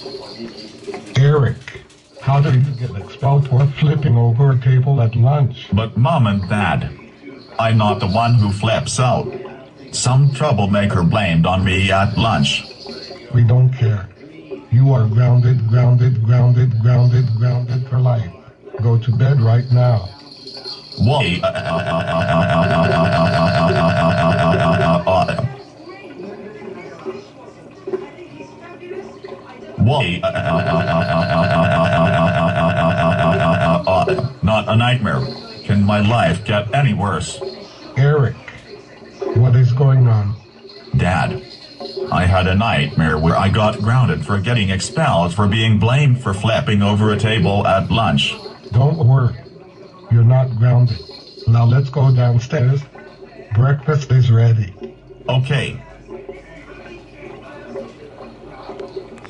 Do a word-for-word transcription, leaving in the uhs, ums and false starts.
Eric, how did you get expelled for flipping over a table at lunch? But Mom and Dad, I'm not the one who flips out. Some troublemaker blamed on me at lunch. We don't care. You are grounded, grounded, grounded, grounded, grounded for life. Go to bed right now. Why? Why? Not a nightmare. Can my life get any worse? Eric, what is going on? Dad, I had a nightmare where I got grounded for getting expelled for being blamed for flipping over a table at lunch. Don't worry. You're not grounded. Now let's go downstairs. Breakfast is ready. Okay.